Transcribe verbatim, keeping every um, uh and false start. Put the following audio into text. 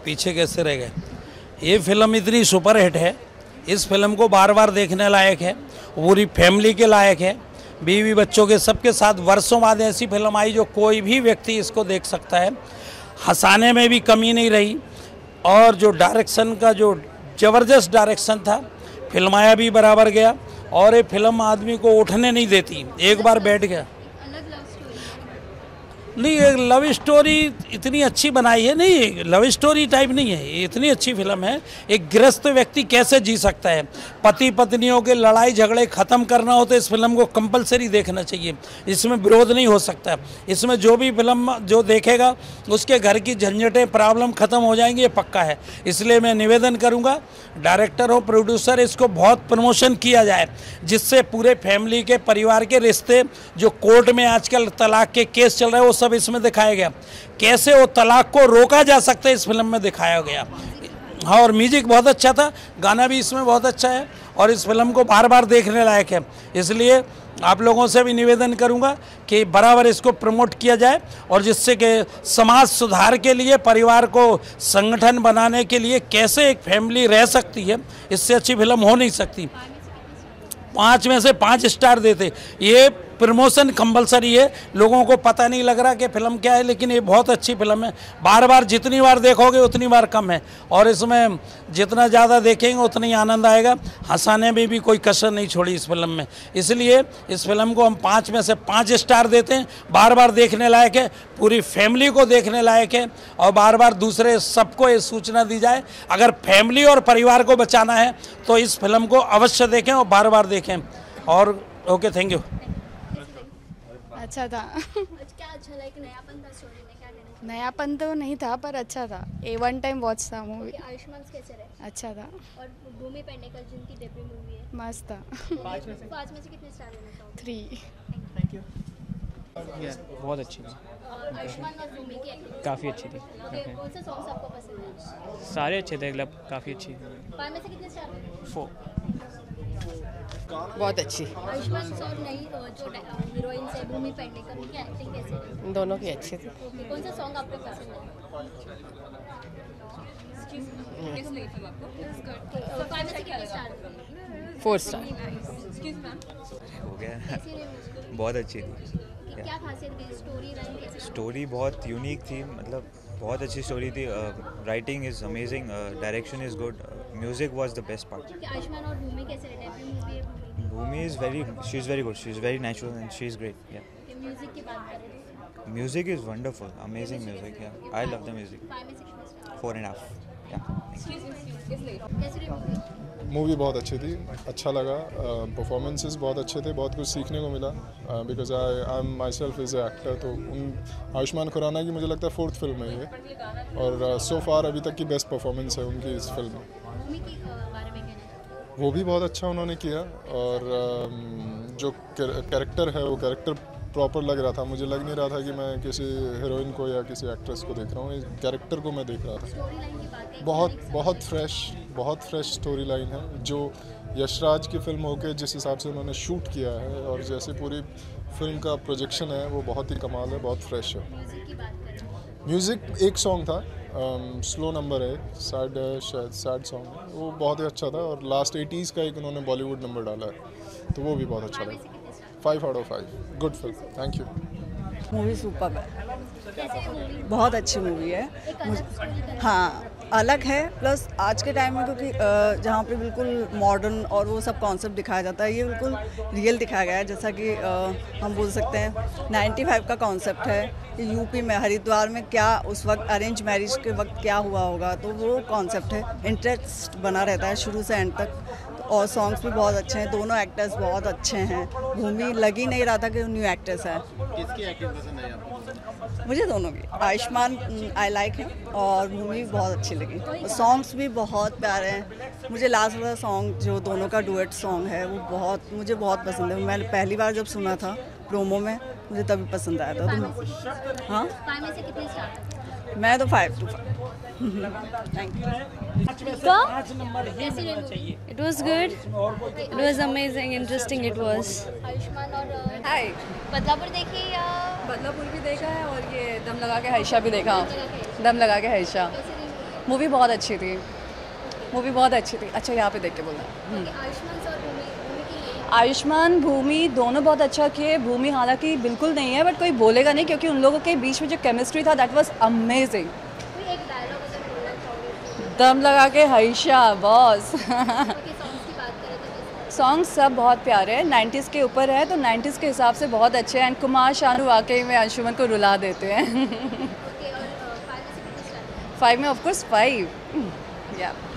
पीछे कैसे रह गए। ये फिल्म इतनी सुपरहिट है, इस फिल्म को बार बार देखने लायक है, पूरी फैमिली के लायक है, बीवी बच्चों के सबके साथ। वर्षों बाद ऐसी फिल्म आई जो कोई भी व्यक्ति इसको देख सकता है। हंसाने में भी कमी नहीं रही, और जो डायरेक्शन का जो ज़बरदस्त डायरेक्शन था, फिल्माया भी बराबर गया, और ये फिल्म आदमी को उठने नहीं देती, एक बार बैठ गया। नहीं, एक लव स्टोरी इतनी अच्छी बनाई है, नहीं लव स्टोरी टाइप नहीं है, ये इतनी अच्छी फिल्म है। एक गृहस्थ व्यक्ति कैसे जी सकता है, पति पत्नियों के लड़ाई झगड़े ख़त्म करना हो तो इस फिल्म को कंपलसरी देखना चाहिए, इसमें विरोध नहीं हो सकता। इसमें जो भी फिल्म जो देखेगा उसके घर की झंझटें प्रॉब्लम ख़त्म हो जाएंगी, ये पक्का है। इसलिए मैं निवेदन करूँगा, डायरेक्टर हो प्रोड्यूसर, इसको बहुत प्रमोशन किया जाए, जिससे पूरे फैमिली के परिवार के रिश्ते, जो कोर्ट में आजकल तलाक के केस चल रहे हैं, वो सब इसमें दिखाया गया। कैसे वो तलाक को रोका जा सकता है इस फिल्म में दिखाया गया। हाँ, और म्यूजिक बहुत अच्छा था, गाना भी इसमें बहुत अच्छा है, और इस फिल्म को बार बार देखने लायक है। इसलिए आप लोगों से भी निवेदन करूंगा कि बराबर इसको प्रमोट किया जाए, और जिससे कि समाज सुधार के लिए, परिवार को संगठन बनाने के लिए कैसे एक फैमिली रह सकती है, इससे अच्छी फिल्म हो नहीं सकती। पाँच में से पाँच स्टार देते। ये प्रमोशन कंपलसरी है, लोगों को पता नहीं लग रहा कि फिल्म क्या है, लेकिन ये बहुत अच्छी फिल्म है। बार बार जितनी बार देखोगे उतनी बार कम है, और इसमें जितना ज़्यादा देखेंगे उतनी आनंद आएगा। हंसाने में भी कोई कसर नहीं छोड़ी इस फिल्म में, इसलिए इस फिल्म को हम पाँच में से पाँच स्टार देते हैं। बार बार देखने लायक है, पूरी फैमिली को देखने लायक है, और बार बार दूसरे सबको ये सूचना दी जाए, अगर फैमिली और परिवार को बचाना है तो इस फिल्म को अवश्य देखें और बार बार देखें। और ओके, थैंक यू। अच्छा था। क्या अच्छा लगा, नयापन था स्टोरी में, क्या कहना? नयापन तो नहीं था पर अच्छा था, ए वन टाइम वॉच था मूवी। आयुष्मान कैसे रहे? अच्छा था। और भूमि पेडनेकर जिनकी डेब्यू मूवी है, मस्त था। पाँच में से पाँच में से कितने स्टार देना चाहोगे? थ्री। Thank you. बहुत अच्छी थी, और आयुष्मान और भूमि की एक्टिंग काफ़ी अच्छी थी। कौन सा सॉन्ग आपको पसंद है? सारे अच्छे थे, मतलब काफ़ी अच्छी। पाँच में से कितने स्टार? फोर। बहुत अच्छी। आयुष्मान और नई जो हीरोइन है भूमि पेडनेकर, उनकी एक्टिंग कैसी रही? दोनों की अच्छी थी। ओके, कौन सा सॉन्ग आपको पसंद है? तो पाँच में से कितने स्टार? Four star. हो गया। बहुत अच्छी थी। क्या खासियत थी स्टोरी लाइन कैसी? स्टोरी बहुत यूनिक थी, मतलब बहुत अच्छी स्टोरी थी। Writing is amazing, direction is good, music was the best part. Ayushmann और भूमि कैसे रहे? डेब्यू मूवी है। Bhumi is very she is very good, she is very natural and she is great. या म्यूजिक की बात करें, music is wonderful, amazing music. या I love the music. Five में से कितने स्टार? Four and half. या कैसी रही मूवी? मूवी बहुत अच्छी थी, अच्छा लगा। परफॉर्मेंसेस बहुत अच्छे थे, बहुत कुछ सीखने को मिला, because I I am myself is a actor. तो उन आयुष्मान खुराना की मुझे लगता है फोर्थ फिल्म है ये, और सो uh, फार अभी तक की बेस्ट परफॉर्मेंस है उनकी इस फिल्म में। भूमि के बारे में कहना? वो भी बहुत अच्छा उन्होंने किया, और um, जो कैरेक्टर है वो कैरेक्टर प्रॉपर लग रहा था। मुझे लग नहीं रहा था कि मैं किसी हीरोइन को या किसी एक्ट्रेस को देख रहा हूँ, इस कैरेक्टर को मैं देख रहा था। स्टोरी लाइन की बात है, बहुत बहुत फ्रेश बहुत फ्रेश स्टोरी लाइन है, जो यशराज की फिल्म होके जिस हिसाब से उन्होंने शूट किया है, और जैसे पूरी फिल्म का प्रोजेक्शन है, वो बहुत ही कमाल है, बहुत फ्रेश है। म्यूजिक की बात करें, म्यूज़िक एक सॉन्ग था, स्लो नंबर है, सैड शायद सैड सॉन्ग है, वो बहुत ही अच्छा था। और लास्ट एटीज़ का एक उन्होंने बॉलीवुड नंबर डाला है, तो वो भी बहुत अच्छा लगा। Five out of five, good film, thank you. Movie super है, कैसे है मूवी? बहुत अच्छी मूवी है। एक अलग स्टोरी का हाँ, अलग है, प्लस आज के टाइम में क्योंकि अ, जहाँ पे बिल्कुल मॉडर्न और वो सब कॉन्सेप्ट दिखाया जाता है, ये बिल्कुल रियल दिखाया गया है। जैसा कि अ, हम बोल सकते हैं नाइन्टी फाइव का कॉन्सेप्ट है कि यूपी में हरिद्वार में क्या उस वक्त अरेंज मैरिज के वक्त क्या हुआ होगा, तो वो कॉन्सेप्ट है। इंटरेस्ट बना रहता है शुरू से एंड तक, और सॉन्ग्स भी बहुत अच्छे हैं, दोनों एक्टर्स बहुत अच्छे हैं। भूमि लग ही नहीं रहा था कि न्यू एक्टर्स है। किसकी एक्टिंग पसंद है आपको? मुझे दोनों की, आयुष्मान आई लाइक है, और भूमि भी बहुत अच्छी लगी। सॉन्ग्स भी बहुत प्यारे हैं। मुझे लास्ट वाला सॉन्ग जो दोनों का डुएट सॉन्ग है, वो बहुत मुझे बहुत पसंद है। मैंने पहली बार जब सुना था प्रोमो में, मुझे तभी पसंद आया था। तो हाँ, फाइव में से कितने स्टार? मैं तो five to five. Thank you. कैसी रही movie? It was good. It was amazing, interesting it was. Ayushmann और हाय, बदलापुर देखी या बदलापुर भी देखा है, और ये दम लगा के हर्षा भी देखा। दम लगा के हर्षा कैसी रही मूवी? मूवी बहुत अच्छी थी, मूवी बहुत अच्छी थी। अच्छा यहाँ पे देख के बोलना। आयुष्मान सर भूमि भूमि की ये आयुष्मान भूमि दोनों बहुत अच्छा किए। भूमि हालांकि बिल्कुल नहीं है, बट कोई बोलेगा नहीं क्योंकि उन लोगों के बीच में जो केमिस्ट्री था दैट वाज अमेजिंग। कोई एक डायलॉग अगर बोलना चाहोगे दम लगा के हईशा बॉस। कि सॉन्ग्स की बात करें तो सॉन्ग सब बहुत प्यारे हैं, नाइन्टीज़ के ऊपर है तो नाइन्टीज़ के हिसाब से बहुत अच्छे हैं। एंड कुमार शानू वाकई में अंशुमन को रुला देते हैं। ओके और फाइव में से कितने स्टार फाइव में ऑफकोर्स फाइव या